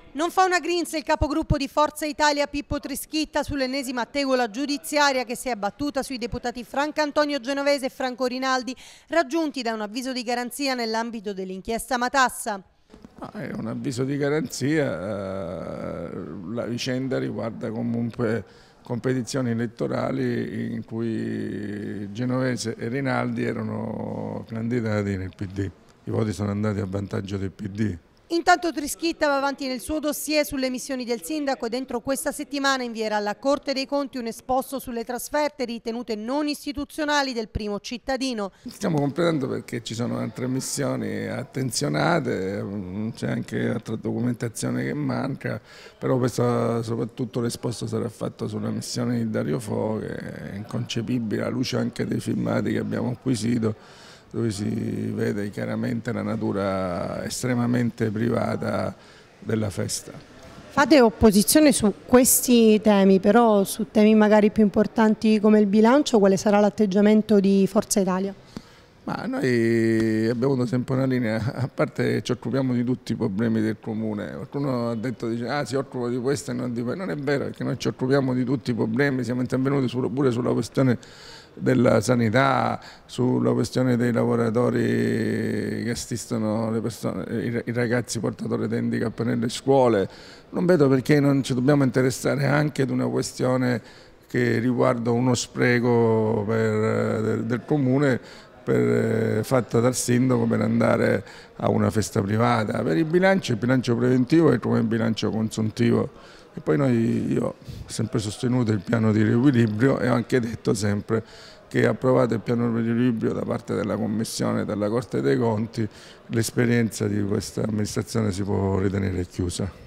Non fa una grinza il capogruppo di Forza Italia Pippo Trischitta sull'ennesima tegola giudiziaria che si è abbattuta sui deputati Franco Antonio Genovese e Franco Rinaldi, raggiunti da un avviso di garanzia nell'ambito dell'inchiesta Matassa. È un avviso di garanzia, la vicenda riguarda comunque competizioni elettorali in cui Genovese e Rinaldi erano candidati nel PD. I voti sono andati a vantaggio del PD. Intanto Trischitta va avanti nel suo dossier sulle emissioni del sindaco e dentro questa settimana invierà alla Corte dei Conti un esposto sulle trasferte ritenute non istituzionali del primo cittadino. Stiamo completando perché ci sono altre missioni attenzionate, c'è anche altra documentazione che manca, però questo, soprattutto l'esposto sarà fatto sulla missione di Dario Fo, che è inconcepibile alla luce anche dei filmati che abbiamo acquisito, dove si vede chiaramente la natura estremamente privata della festa. Fate opposizione su questi temi, però su temi magari più importanti come il bilancio, quale sarà l'atteggiamento di Forza Italia? Ma noi abbiamo avuto sempre una linea, a parte ci occupiamo di tutti i problemi del comune. Qualcuno ha detto, si occupa di questo e non di quello. Non è vero, perché noi ci occupiamo di tutti i problemi, siamo intervenuti pure sulla questione della sanità, sulla questione dei lavoratori che assistono le persone, i ragazzi portatori di handicap nelle scuole. Non vedo perché non ci dobbiamo interessare anche ad una questione che riguarda uno spreco del comune fatta dal sindaco per andare a una festa privata. Per il bilancio preventivo è come il bilancio consuntivo. E poi io ho sempre sostenuto il piano di riequilibrio e ho anche detto sempre che approvato il piano di riequilibrio da parte della Commissione e della Corte dei Conti, l'esperienza di questa amministrazione si può ritenere chiusa.